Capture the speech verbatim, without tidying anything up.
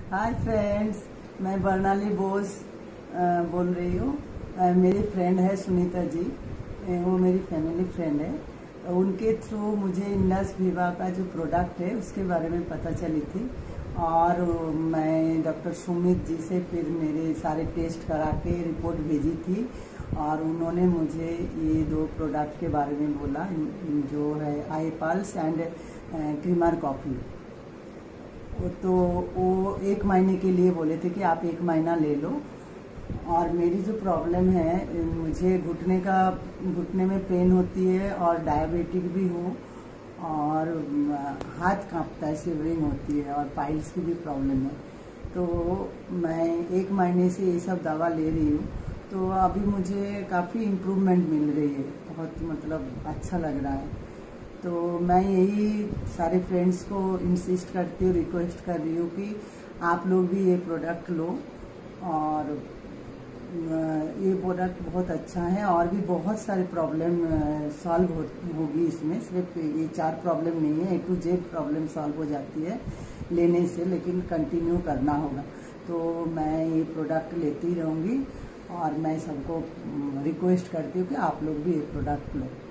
Hi friends, मैं बर्नाली बोस अ, बोल रही हूँ। अ, मेरी फ्रेंड है सुनीता जी। अ, वो मेरी फैमिली फ्रेंड है। उनके थ्रू मुझे इंडस विवा का जो प्रोडक्ट है उसके बारे में पता चली थी और मैं डॉक्टर सुमित जी से फिर मेरे सारे टेस्ट करा के रिपोर्ट भेजी थी और उन्होंने मुझे ये दो प्रोडक्ट के बारे में बोला, जो है आई पल्स एंड क्रीमर कॉफ़ी। तो वो एक महीने के लिए बोले थे कि आप एक महीना ले लो। और मेरी जो प्रॉब्लम है, मुझे घुटने का घुटने में पेन होती है और डायबिटिक भी हूँ और हाथ कांपता है, शिवरिंग होती है और पाइल्स की भी प्रॉब्लम है। तो मैं एक महीने से ये सब दवा ले रही हूँ, तो अभी मुझे काफ़ी इम्प्रूवमेंट मिल रही है, बहुत मतलब अच्छा लग रहा है। तो मैं यही सारे फ्रेंड्स को इंसिस्ट करती हूँ, रिक्वेस्ट कर रही हूँ कि आप लोग भी ये प्रोडक्ट लो। और ये प्रोडक्ट बहुत अच्छा है और भी बहुत सारे प्रॉब्लम सॉल्व हो, होगी इसमें। सिर्फ ये चार प्रॉब्लम नहीं है, A to Z problem solve हो जाती है लेने से, लेकिन कंटिन्यू करना होगा। तो मैं ये प्रोडक्ट लेती रहूँगी और मैं सबको रिक्वेस्ट करती हूँ कि आप लोग भी ये प्रोडक्ट लो।